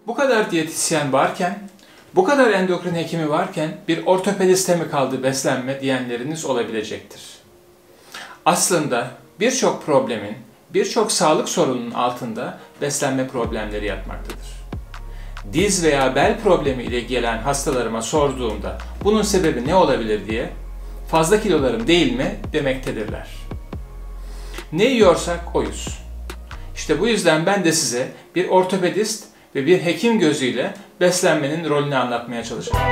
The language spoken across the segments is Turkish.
Bu kadar diyetisyen varken, bu kadar endokrin hekimi varken bir ortopediste mi kaldı beslenme diyenleriniz olabilecektir. Aslında birçok problemin, birçok sağlık sorununun altında beslenme problemleri yatmaktadır. Diz veya bel problemi ile gelen hastalarıma sorduğumda bunun sebebi ne olabilir diye fazla kilolarım değil mi demektedirler. Ne yiyorsak oyuz. İşte bu yüzden ben de size bir ortopedist ve bir hekim gözüyle beslenmenin rolünü anlatmaya çalışacağım.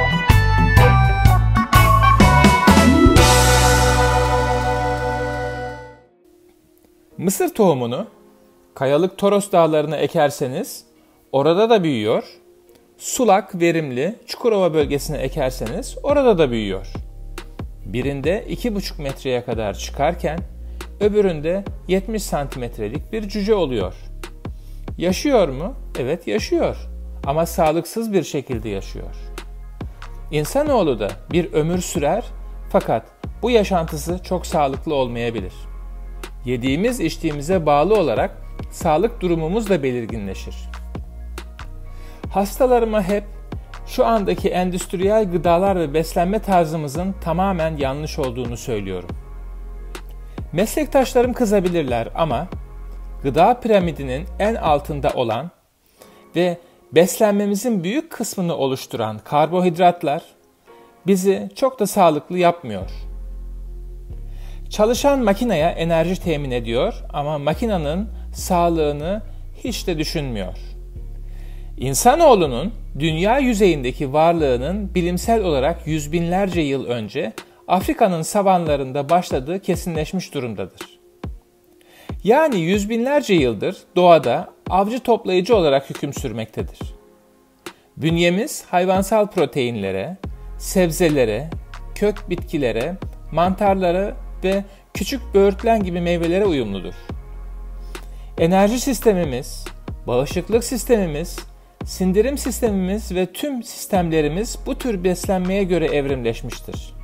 Mısır tohumunu kayalık Toros dağlarına ekerseniz orada da büyüyor. Sulak, verimli Çukurova bölgesine ekerseniz orada da büyüyor. Birinde 2,5 metreye kadar çıkarken öbüründe 70 santimetrelik bir cüce oluyor. Yaşıyor mu? Evet yaşıyor. Ama sağlıksız bir şekilde yaşıyor. İnsanoğlu da bir ömür sürer fakat bu yaşantısı çok sağlıklı olmayabilir. Yediğimiz içtiğimize bağlı olarak sağlık durumumuz da belirginleşir. Hastalarıma hep şu andaki endüstriyel gıdalar ve beslenme tarzımızın tamamen yanlış olduğunu söylüyorum. Meslektaşlarım kızabilirler ama gıda piramidinin en altında olan ve beslenmemizin büyük kısmını oluşturan karbohidratlar bizi çok da sağlıklı yapmıyor. Çalışan makineye enerji temin ediyor ama makinenin sağlığını hiç de düşünmüyor. İnsanoğlunun dünya yüzeyindeki varlığının bilimsel olarak yüz binlerce yıl önce Afrika'nın savanlarında başladığı kesinleşmiş durumdadır. Yani yüz binlerce yıldır doğada avcı toplayıcı olarak hüküm sürmektedir. Bünyemiz hayvansal proteinlere, sebzelere, kök bitkilere, mantarlara ve küçük böğürtlen gibi meyvelere uyumludur. Enerji sistemimiz, bağışıklık sistemimiz, sindirim sistemimiz ve tüm sistemlerimiz bu tür beslenmeye göre evrimleşmiştir.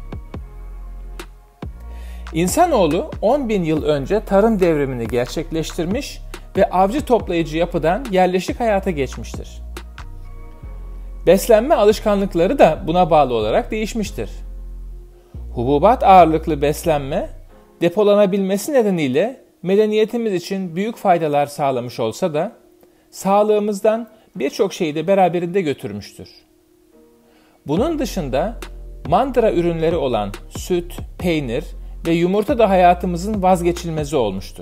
İnsanoğlu 10.000 yıl önce tarım devrimini gerçekleştirmiş ve avcı toplayıcı yapıdan yerleşik hayata geçmiştir. Beslenme alışkanlıkları da buna bağlı olarak değişmiştir. Hububat ağırlıklı beslenme depolanabilmesi nedeniyle medeniyetimiz için büyük faydalar sağlamış olsa da sağlığımızdan birçok şeyi de beraberinde götürmüştür. Bunun dışında mandıra ürünleri olan süt, peynir ve yumurta da hayatımızın vazgeçilmezi olmuştur.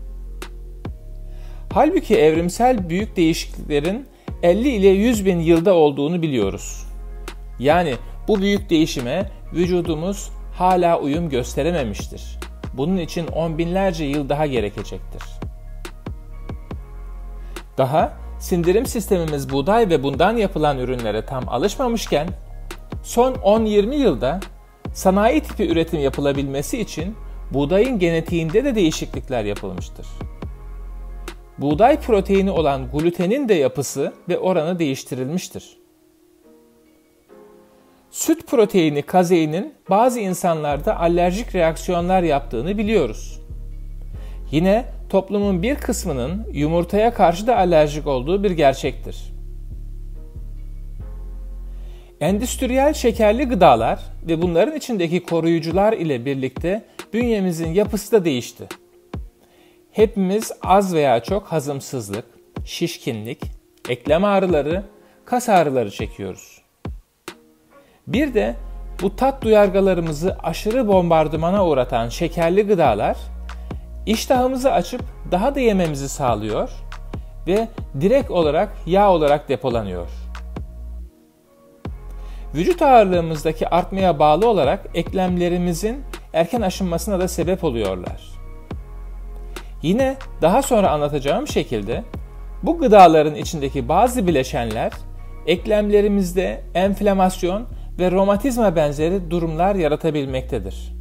Halbuki evrimsel büyük değişikliklerin 50 ile 100 bin yılda olduğunu biliyoruz. Yani bu büyük değişime vücudumuz hala uyum gösterememiştir. Bunun için on binlerce yıl daha gerekecektir. Daha sindirim sistemimiz buğday ve bundan yapılan ürünlere tam alışmamışken son 10-20 yılda sanayi tipi üretim yapılabilmesi için buğdayın genetiğinde de değişiklikler yapılmıştır. Buğday proteini olan glutenin de yapısı ve oranı değiştirilmiştir. Süt proteini kazeinin bazı insanlarda alerjik reaksiyonlar yaptığını biliyoruz. Yine toplumun bir kısmının yumurtaya karşı da alerjik olduğu bir gerçektir. Endüstriyel şekerli gıdalar ve bunların içindeki koruyucular ile birlikte bünyemizin yapısı da değişti. Hepimiz az veya çok hazımsızlık, şişkinlik, eklem ağrıları, kas ağrıları çekiyoruz. Bir de bu tat duyargalarımızı aşırı bombardımana uğratan şekerli gıdalar iştahımızı açıp daha da yememizi sağlıyor ve direkt olarak yağ olarak depolanıyor. Vücut ağırlığımızdaki artmaya bağlı olarak eklemlerimizin erken aşınmasına da sebep oluyorlar. Yine daha sonra anlatacağım şekilde bu gıdaların içindeki bazı bileşenler eklemlerimizde enflamasyon ve romatizma benzeri durumlar yaratabilmektedir.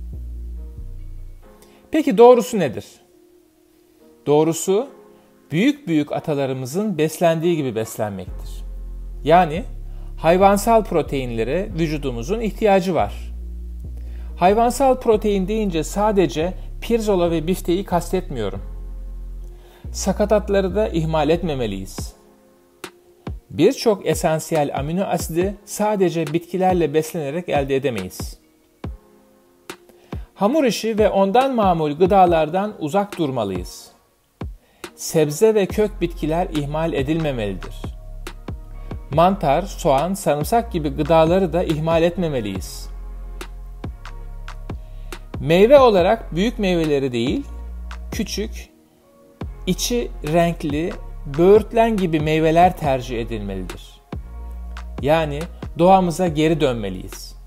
Peki doğrusu nedir? Doğrusu büyük atalarımızın beslendiği gibi beslenmektir. Yani hayvansal proteinlere vücudumuzun ihtiyacı var. Hayvansal protein deyince sadece pirzola ve bifteyi kastetmiyorum. Sakatatları da ihmal etmemeliyiz. Birçok esansiyel amino asidi sadece bitkilerle beslenerek elde edemeyiz. Hamur işi ve ondan mamul gıdalardan uzak durmalıyız. Sebze ve kök bitkiler ihmal edilmemelidir. Mantar, soğan, sarımsak gibi gıdaları da ihmal etmemeliyiz. Meyve olarak büyük meyveleri değil, küçük, içi renkli, böğürtlen gibi meyveler tercih edilmelidir. Yani doğamıza geri dönmeliyiz.